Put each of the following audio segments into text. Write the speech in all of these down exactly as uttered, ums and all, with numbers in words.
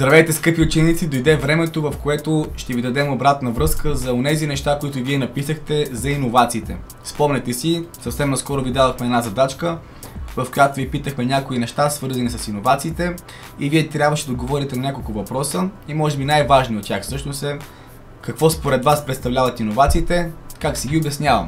Здравейте, скъпи ученици! Дойде времето, в което ще ви дадем обратна връзка за онези неща, които вие написахте за иновациите. Спомнете си, съвсем наскоро ви дадохме една задачка, в която ви питахме някои неща, свързани с иновациите, и вие трябваше да отговорите на няколко въпроса. И може би най-важният от тях всъщност е какво според вас представляват иновациите, как си ги обяснявам.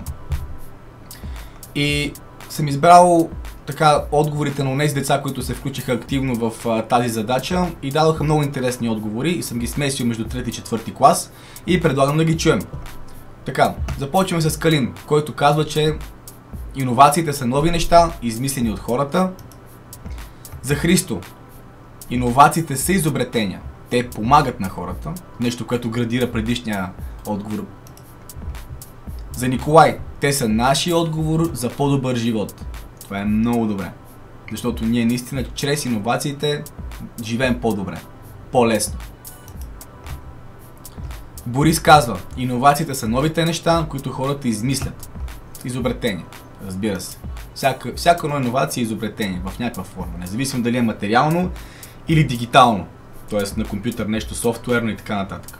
И съм избрал така отговорите на тези деца, които се включиха активно в а, тази задача и дадоха много интересни отговори и съм ги смесил между трети и четвърти клас и предлагам да ги чуем. Така, започваме с Калин, който казва, че иновациите са нови неща, измислени от хората. За Христо, иновациите са изобретения, те помагат на хората, нещо, което градира предишния отговор. За Николай, те са нашия отговор за по-добър живот. Това е много добре, защото ние наистина чрез иновациите живеем по-добре, по-лесно. Борис казва, иновациите са новите неща, които хората измислят. Изобретение, разбира се. Всяка, всяка нова иновация е изобретение в някаква форма, независимо дали е материално или дигитално, т.е. на компютър нещо софтуерно и така нататък.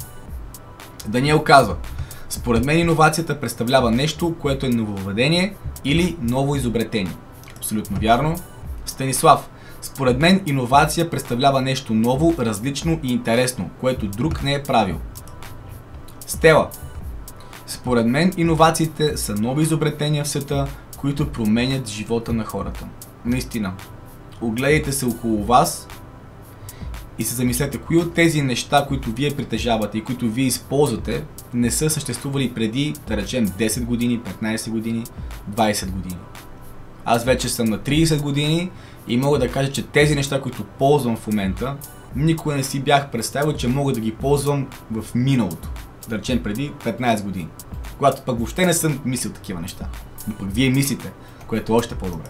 Даниел казва, според мен иновацията представлява нещо, което е нововъведение или ново изобретение. Абсолютно вярно. Станислав, според мен иновация представлява нещо ново, различно и интересно, което друг не е правил. Стела, според мен иновациите са нови изобретения в света, които променят живота на хората. Наистина, огледайте се около вас и се замислете, кои от тези неща, които вие притежавате и които вие използвате, не са съществували преди, да речем, десет години, петнайсет години, двайсет години. Аз вече съм на трийсет години и мога да кажа, че тези неща, които ползвам в момента, никога не си бях представил, че мога да ги ползвам в миналото. Да речем преди петнайсет години. Когато пък въобще не съм мислил такива неща. Но пък вие мислите, което е още по-добре.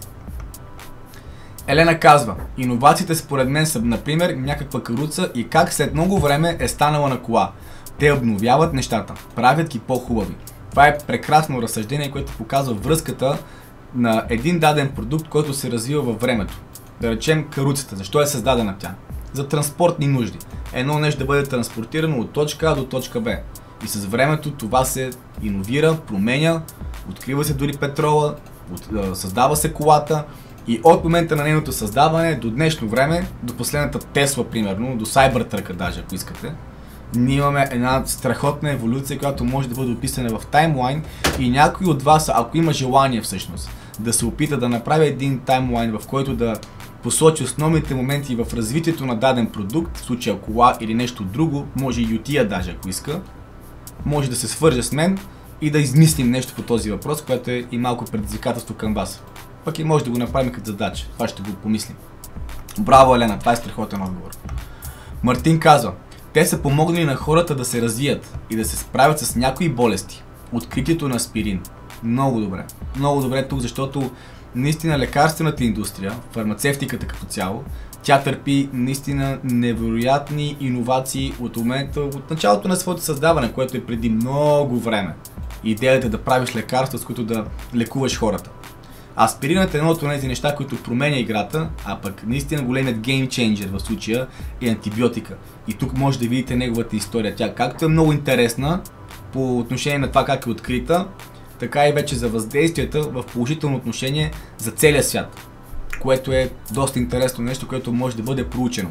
Елена казва, иновациите според мен са, например, някаква каруца и как след много време е станала на кола. Те обновяват нещата, правят ги по-хубави. Това е прекрасно разсъждение, което показва връзката на един даден продукт, който се развива във времето. Да речем каруцата. Защо е създадена тя? За транспортни нужди. Едно нещо да бъде транспортирано от точка А до точка Б. И с времето това се иновира, променя, открива се дори петрола, от, създава се колата. И от момента на нейното създаване до днешно време, до последната Тесла, примерно, до Cybertruck даже, ако искате, ние имаме една страхотна еволюция, която може да бъде описана в таймлайн и някой от вас, ако има желание всъщност, да се опита да направи един таймлайн, в който да посочи основните моменти в развитието на даден продукт, в случая кола или нещо друго, може и ютия даже, ако иска, може да се свърже с мен и да измислим нещо по този въпрос, което е и малко предизвикателство към вас. Пък и може да го направим като задача. Това ще го помислим. Браво, Елена, това е страхотен отговор. Мартин казва, те са помогнали на хората да се развият и да се справят с някои болести. Откритието на аспирин. Много добре. Много добре тук, защото наистина лекарствената индустрия, фармацевтиката като цяло, тя търпи наистина невероятни иновации от момента, от началото на своето създаване, което е преди много време. Идеята е да правиш лекарства, с които да лекуваш хората. Аспиринът е едно от тези неща, които променя играта, а пък наистина големият геймченджер в случая е антибиотика. И тук може да видите неговата история. Тя както е много интересна по отношение на това как е открита, така и вече за въздействията в положително отношение за целия свят. Което е доста интересно нещо, което може да бъде проучено.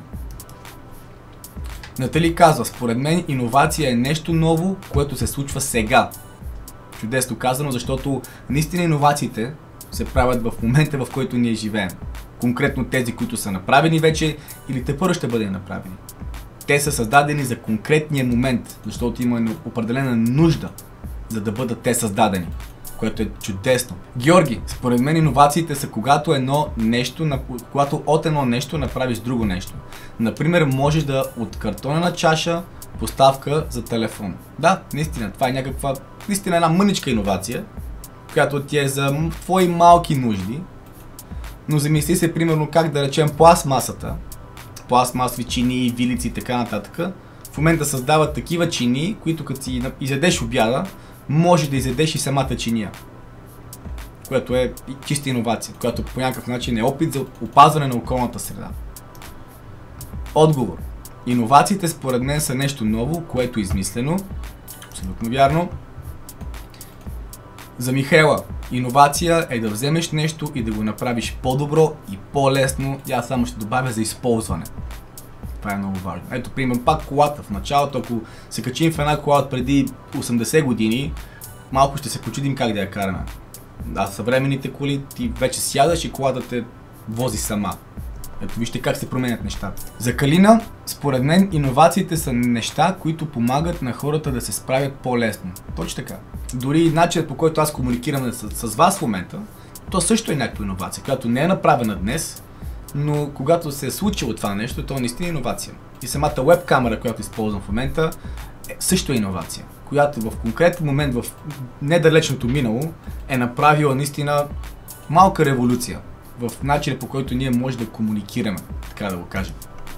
Натали казва, според мен иновация е нещо ново, което се случва сега. Чудесно казано, защото наистина иновациите се правят в момента, в който ние живеем. Конкретно тези, които са направени вече или тепърва ще бъдат направени. Те са създадени за конкретния момент, защото има определена нужда, за да бъдат те създадени, което е чудесно. Георги, според мен иновациите са когато едно нещо, когато от едно нещо направиш друго нещо. Например, можеш да от картонена чаша поставка за телефон. Да, наистина, това е някаква, наистина една мъничка иновация, която ти е за твои малки нужди, но замисли се примерно как да речем пластмасата, пластмасови чинии, вилици и така нататък, в момента създават такива чинии, които като си изядеш обяда, може да изядеш и самата чиния, което е чиста иновация, която по някакъв начин е опит за опазване на околната среда. Отговор. Иновациите според мен са нещо ново, което е измислено. Абсолютно вярно. За Михайла, иновация е да вземеш нещо и да го направиш по-добро и по-лесно. И аз само ще добавя за използване. Това е много важно. Ето, пример, пак колата. В началото, ако се качим в една кола преди осемдесет години, малко ще се почудим как да я караме. А съвременните коли, ти вече сядаш и колата те вози сама. Ето, вижте как се променят нещата. За Калина, според мен, иновациите са неща, които помагат на хората да се справят по-лесно. Точно така. Дори начинът, по който аз комуникирам с, с вас в момента, то също е някаква иновация, която не е направена днес, но когато се е случило това нещо, то е наистина иновация. И самата веб камера, която използвам в момента, е също е иновация, която в конкретен момент, в недалечното минало, е направила наистина малка революция в начина, по който ние може да комуникираме, така да го кажем.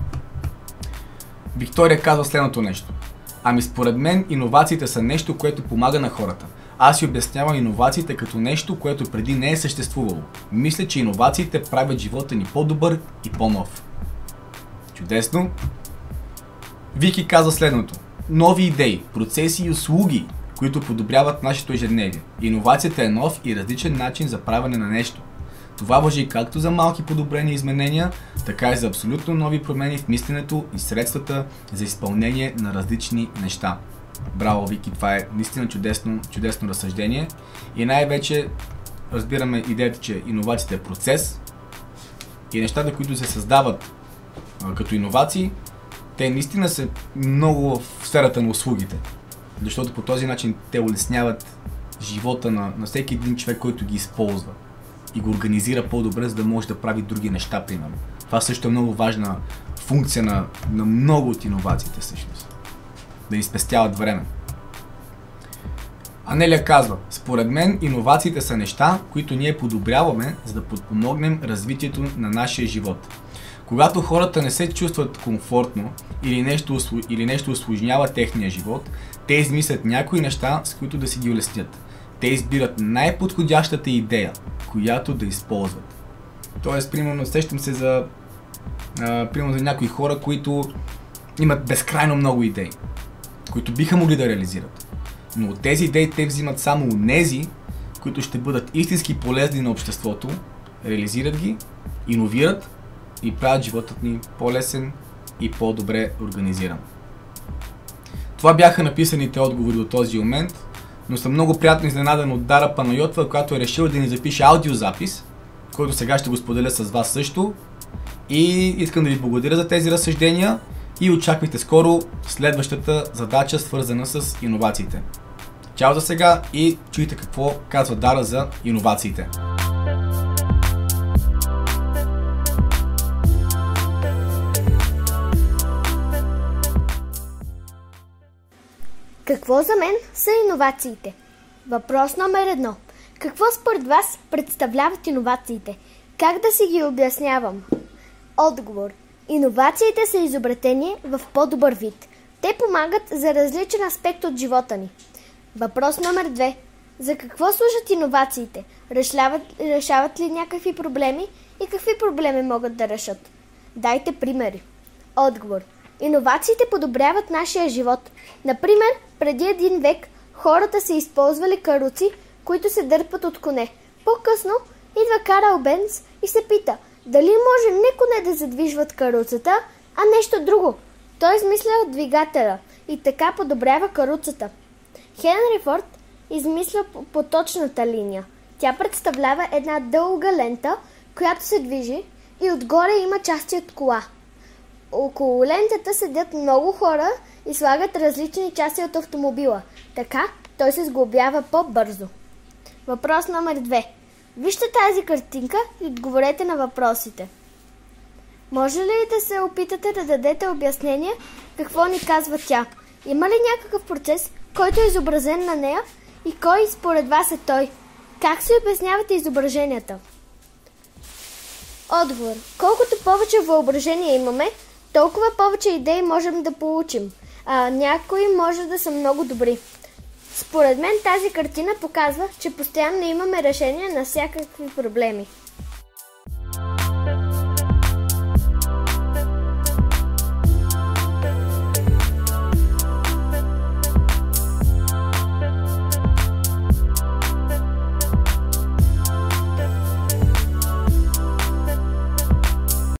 Виктория казва следното нещо. Ами според мен иновациите са нещо, което помага на хората. Аз си обяснявам иновациите като нещо, което преди не е съществувало. Мисля, че иновациите правят живота ни по-добър и по-нов. Чудесно! Вики казва следното. Нови идеи, процеси и услуги, които подобряват нашето ежедневие. Иновацията е нов и различен начин за правене на нещо. Това важи както за малки подобрения и изменения, така и за абсолютно нови промени в мисленето и средствата за изпълнение на различни неща. Браво, Вики, това е наистина чудесно, чудесно разсъждение. И най-вече разбираме идеята, че иновацията е процес и нещата, които се създават а, като иновации, те наистина са много в сферата на услугите. Защото по този начин те улесняват живота на, на всеки един човек, който ги използва и го организира по-добре, за да може да прави други неща, примерно. Това също е много важна функция на, на много от иновациите, всъщност. Да ни спестяват време. Анелия казва, според мен иновациите са неща, които ние подобряваме, за да подпомогнем развитието на нашия живот. Когато хората не се чувстват комфортно или нещо, или нещо усложнява техния живот, те измислят някои неща, с които да си ги улеснят. Те избират най-подходящата идея, която да използват. Тоест, примерно, сещам се за, а, примерно за някои хора, които имат безкрайно много идеи, които биха могли да реализират. Но от тези идеи те взимат само онези, които ще бъдат истински полезни на обществото, реализират ги, иновират и правят животът ни по-лесен и по-добре организиран. Това бяха написаните отговори до този момент, но съм много приятно изненадан от Дара Панайотова, която е решила да ни запише аудиозапис, който сега ще го споделя с вас също. И искам да ви благодаря за тези разсъждения и очаквайте скоро следващата задача, свързана с иновациите. Чао за сега и чуйте какво казва Дара за иновациите. Какво за мен са иновациите? Въпрос номер едно. Какво според вас представляват иновациите? Как да си ги обяснявам? Отговор. Иновациите са изобретение в по-добър вид. Те помагат за различен аспект от живота ни. Въпрос номер две. За какво служат иновациите? Решават, решават ли някакви проблеми и какви проблеми могат да решат? Дайте примери. Отговор. Иновациите подобряват нашия живот. Например, преди един век хората са използвали каруци, които се дърпат от коне. По-късно идва Карл Бенц и се пита, дали може не коне да задвижват каруцата, а нещо друго. Той измисля двигателя и така подобрява каруцата. Хенри Форд измисля поточната линия. Тя представлява една дълга лента, която се движи и отгоре има части от кола. Около лентата седят много хора и слагат различни части от автомобила. Така той се сглобява по-бързо. Въпрос номер две. Вижте тази картинка и отговорете на въпросите. Може ли да се опитате да дадете обяснение какво ни казва тя? Има ли някакъв процес, който е изобразен на нея и кой според вас е той? Как се обяснявате изображенията? Отговор. Колкото повече въображение имаме, толкова повече идеи можем да получим, а някои може да са много добри. Според мен тази картина показва, че постоянно имаме решение на всякакви проблеми.